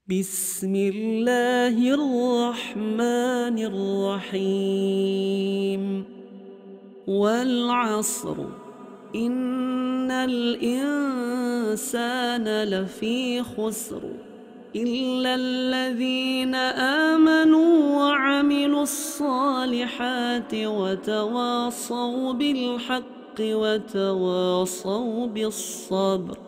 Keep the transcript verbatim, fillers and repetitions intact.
بسم الله الرحمن الرحيم والعصر إن الإنسان لفي خسر إلا الذين آمنوا وعملوا الصالحات وتواصوا بالحق وتواصوا بالصبر.